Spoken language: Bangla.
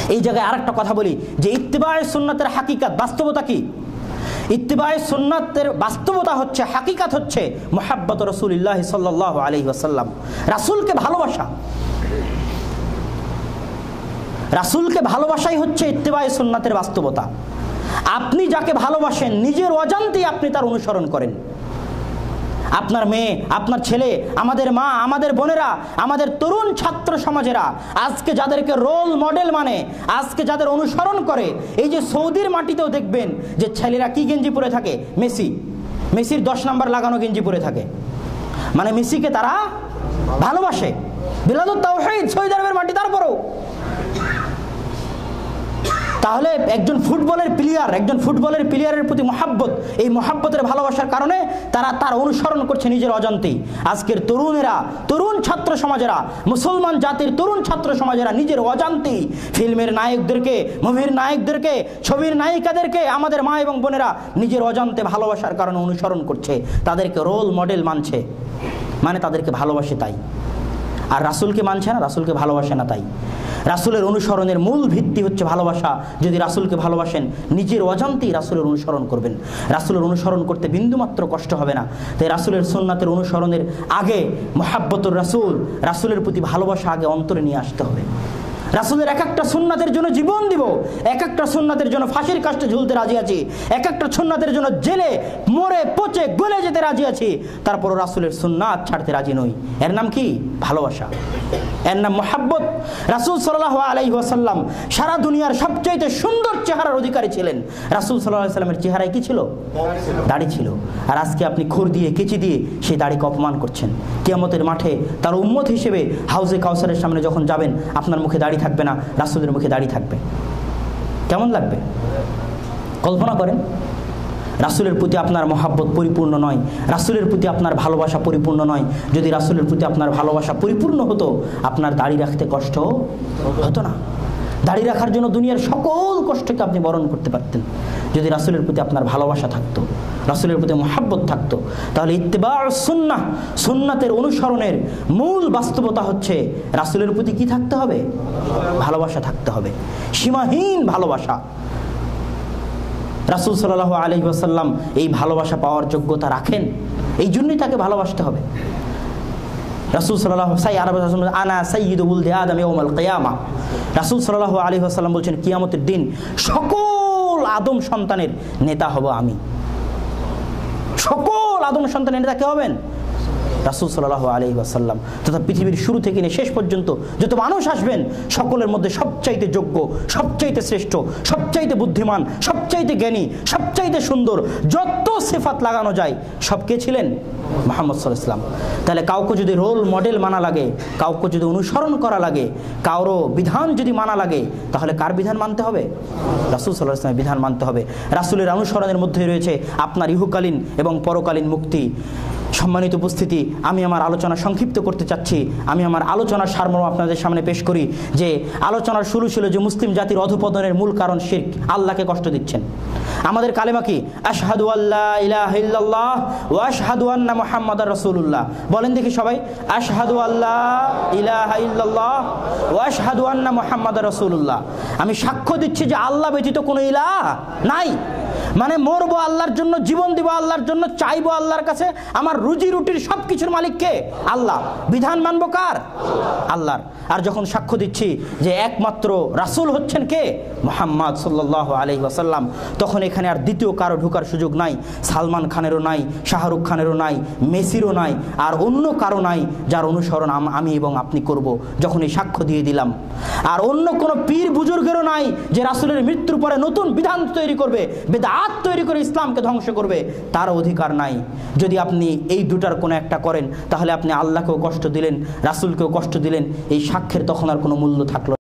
এই জায়গায় আরেকটা কথা বলি যে ইত্তিবায়ে সুন্নাতের হাকিকাত, বাস্তবতা কি? ইত্তিবায়ে সুন্নাতের বাস্তবতা হচ্ছে, হাকিকাত হচ্ছে মুহাব্বত রাসূলুল্লাহ সাল্লাল্লাহু আলাইহি ওয়াসাল্লাম, রাসূলকে ভালোবাসা। রাসূলকে ভালোবাসাই হচ্ছে ইত্তিবায়ে সুন্নাতের বাস্তবতা। আপনি যাকে ভালোবাসেন নিজের অজান্তেই আপনি তার অনুসরণ করেন। আপনার মেয়ে, আপনার ছেলে, আমাদের মা, আমাদের বোনেরা, আমাদের তরুণ ছাত্র সমাজেরা আজকে যাদেরকে রোল মডেল মানে, আজকে যাদের অনুসরণ করে, এই যে সৌদির মাটিতেও দেখবেন যে ছেলেরা কি গেঞ্জি পরে থাকে? মেসির 10 নাম্বার লাগানো গেঞ্জি পরে থাকে, মানে মেসিকে তারা ভালোবাসে। বিলাদুত তাওহীদ সৌদি আরবের মাটি, তারপরেও। তাহলে একজন ফুটবলের প্লেয়ারের প্রতি মহাব্বত, এই মহাব্বতের ভালোবাসার কারণে তারা তার অনুসরণ করছে নিজের অজান্তেই। আজকের তরুণেরা, তরুণ ছাত্র সমাজেরা, মুসলমান জাতির তরুণ ছাত্র সমাজেরা নিজের অজান্তেই ফিল্মের নায়কদেরকে, মুভির নায়কদেরকে, ছবির নায়িকাদেরকে আমাদের মা এবং বোনেরা নিজের অজান্তে ভালোবাসার কারণে অনুসরণ করছে, তাদেরকে রোল মডেল মানছে, মানে তাদেরকে ভালোবাসে তাই। আর রাসূলকে মানছে না, রাসূলকে ভালোবাসে না তাই। রাসূলের অনুসরণের মূল ভিত্তি হচ্ছে ভালোবাসা। যদি রাসূলকে ভালোবাসেন নিজের অজান্তেই রাসূলের অনুসরণ করবেন। রাসূলের অনুসরণ করতে বিন্দুমাত্র কষ্ট হবে না। তাই রাসূলের সুন্নাতের অনুসরণের আগে মুহাব্বতুর রাসূল, রাসূলের প্রতি ভালোবাসা আগে অন্তরে নিয়ে আসতে হবে। রাসূলের এক একটা সুন্নাতের জন্য জীবন দিব, এক একটা সুন্নাতের জন্য ফাঁসির কাস্টে ঝুলতে রাজি আছি, এক একটা সুন্নাতের জন্য জেলে মরে পচে গলে যেতে রাজি আছি, তারপরও রাসূলের সুন্নাত ছাড়তে রাজি নই। এর নাম কি? ভালোবাসা, এর নাম মুহাব্বত। রাসূল সাল্লাল্লাহু আলাইহি ওয়াসাল্লাম সারা দুনিয়ার সবচেয়ে সুন্দর চেহারার অধিকারী ছিলেন। রাসূল সাল্লাল্লাহু আলাইহি ওয়াসাল্লামের চেহারায় কি ছিল? দাড়ি ছিল। আর আজকে আপনি খুর দিয়ে, কেচি দিয়ে সেই দাড়িকে অপমান করছেন। কিয়ামতের মাঠে তার উম্মত হিসেবে হাউজে কাউসারের সামনে যখন যাবেন, আপনার মুখে দাড়ি থাকবে না, রাসূলের মুখে দাড়ি থাকবে। কেমন লাগবে কল্পনা করেন? রাসূলের প্রতি আপনার মহাব্বত পরিপূর্ণ নয়, রাসূলের প্রতি আপনার ভালোবাসা পরিপূর্ণ নয়। যদি রাসূলের প্রতি আপনার ভালোবাসা পরিপূর্ণ হতো, আপনার দাড়ি রাখতে কষ্ট হতো না। দাড়ি রাখার জন্য দুনিয়ার সকল কষ্টকে আপনি বরণ করতে পারতেন। যদি রাসূলের প্রতি আপনার ভালোবাসা থাকতো, রাসূলের প্রতি মহাব্বত থাকতো, তাহলে ইত্তিবাউস সুন্নাহ, সুন্নাতের অনুসরণের মূল বাস্তবতা হচ্ছে রাসূলের প্রতি কি থাকতে হবে? ভালোবাসা থাকতে হবে, সীমাহীন ভালোবাসা। রাসূল সাল্লাল্লাহু আলাইহি ওয়াসাল্লাম এই ভালোবাসা পাওয়ার যোগ্যতা রাখেন, এই জন্যই তাকে ভালোবাসতে হবে। রাসূল সাল্লাল্লাহু আলাইহি ওয়াসাল্লাম আনা সাইয়্যিদু ওয়ালদি আদম ইয়াউমাল কিয়ামা, রাসূল সাল্লাল্লাহু আলাইহি ওয়াসাল্লাম বলছেন কিয়ামতের দিন সকল আদম সন্তানের নেতা হব আমি। সকল আদম সন্তানের নেতা কে হবেন? রাসূল সাল্লাল্লাহু আলাইহি ওয়াসাল্লাম। তথা পৃথিবীর শুরু থেকে নিয়ে শেষ পর্যন্ত যত মানুষ আসবেন, সকলের মধ্যে সবচাইতে যোগ্য, সবচাইতে শ্রেষ্ঠ, সবচাইতে বুদ্ধিমান, সবচাইতে জ্ঞানী, সবচাইতে সুন্দর, যত সিফাত লাগানো যায় সব কে ছিলেন? মুহাম্মদ সাল্লাল্লাহু আলাইহি ওয়াসাল্লাম। তাহলে কাউকে যদি রোল মডেল মানা লাগে, কাউকে যদি অনুসরণ করা লাগে, কারো বিধান যদি মানা লাগে, তাহলে কার বিধান মানতে হবে? রাসূল সাল্লাল্লাহু আলাইহি ওয়াসাল্লামের বিধান মানতে হবে। রাসূলের অনুসরণের মধ্যে রয়েছে আপনার ইহকালীন এবং পরকালীন মুক্তি। সম্মানিত উপস্থিতি, আমি আমার আলোচনা সংক্ষিপ্ত করতে চাচ্ছি। আমি আমার আলোচনার সারমর্ম আপনাদের সামনে পেশ করি। যে আলোচনার শুরু ছিল যে মুসলিম জাতির অধঃপতনের মূল কারণ শিরক, আল্লাহকে কষ্ট দিচ্ছেন। আমাদের কালেমা কি? আশহাদু আল্লা ইলাহা ইল্লাল্লাহ ওয়া আশহাদু আন্না মুহাম্মাদার রাসূলুল্লাহ। বলেন দেখি সবাই, আশহাদু আল্লা ইলাহা ইল্লাল্লাহ ওয়া আশহাদু আন্না মুহাম্মাদার রাসূলুল্লাহ। আমি সাক্ষ্য দিচ্ছি যে আল্লাহ ব্যতীত কোনো ইলাহ নাই। মানে মরবো আল্লাহর জন্য, জীবন দিব আল্লাহর জন্য, চাইবো আল্লাহর কাছে। আমার রুজি রুটির সব কিছুর মালিক কে? আল্লাহ। বিধান মানবো কার? আল্লাহর। আর যখন সাক্ষ্য দিচ্ছি যে একমাত্র রাসূল হচ্ছেন কে? মুহাম্মদ সাল্লাল্লাহু আলাইহি ওয়াসাল্লাম, তখন এখানে আর দ্বিতীয় কারো ঢোকার সুযোগ নাই। সালমান খানেরও নাই, শাহরুখ খানেরও নাই, মেসিরও নাই, আর অন্য কারো নাই যার অনুসরণ আমি এবং আপনি করব। যখন এই সাক্ষ্য দিয়ে দিলাম, আর অন্য কোনো পীর বুজুর্গেরও নাই যে রাসূলের মৃত্যুর পরে নতুন বিধান তৈরি করবে, বেদাত তৈরি করে ইসলামকে ধ্বংস করবে, তার অধিকার নাই। যদি আপনি এই দুটার কোনো একটা করেন, তাহলে আপনি আল্লাহকেও কষ্ট দিলেন, রাসূলকেও কষ্ট দিলেন। এই সাক্ষ্যের তখন আর কোনো মূল্য থাকলো